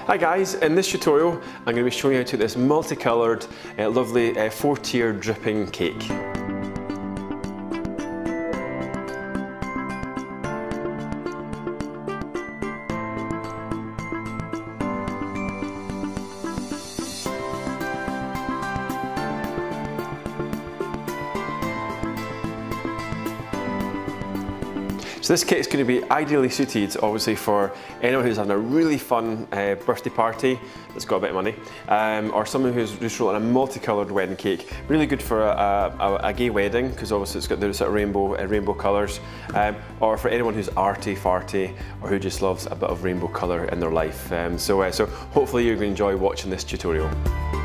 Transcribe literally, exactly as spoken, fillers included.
Hi guys, in this tutorial I'm going to be showing you how to make this multicoloured, uh, lovely uh, four-tier dripping cake. So this kit is going to be ideally suited, obviously, for anyone who's having a really fun uh, birthday party that's got a bit of money, um, or someone who's just rolling a multicoloured wedding cake. Really good for a, a, a gay wedding, because obviously it's got the sort of rainbow uh, rainbow colours, um, or for anyone who's arty farty, or who just loves a bit of rainbow colour in their life. Um, so, uh, so hopefully you're going to enjoy watching this tutorial.